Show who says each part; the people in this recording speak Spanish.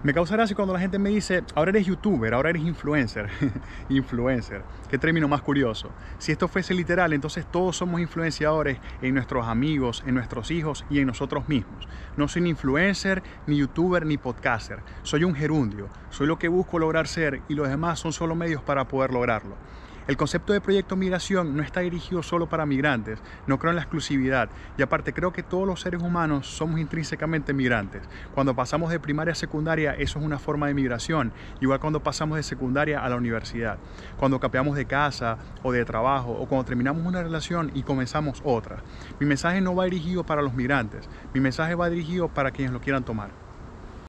Speaker 1: Me causa gracia cuando la gente me dice, ahora eres youtuber, ahora eres influencer. Influencer. Qué término más curioso. Si esto fuese literal, entonces todos somos influenciadores en nuestros amigos, en nuestros hijos y en nosotros mismos. No soy ni influencer, ni youtuber, ni podcaster. Soy un gerundio. Soy lo que busco lograr ser y los demás son solo medios para poder lograrlo. El concepto de proyecto migración no está dirigido solo para migrantes, no creo en la exclusividad y aparte creo que todos los seres humanos somos intrínsecamente migrantes. Cuando pasamos de primaria a secundaria eso es una forma de migración, igual cuando pasamos de secundaria a la universidad, cuando cambiamos de casa o de trabajo o cuando terminamos una relación y comenzamos otra. Mi mensaje no va dirigido para los migrantes, mi mensaje va dirigido para quienes lo quieran tomar.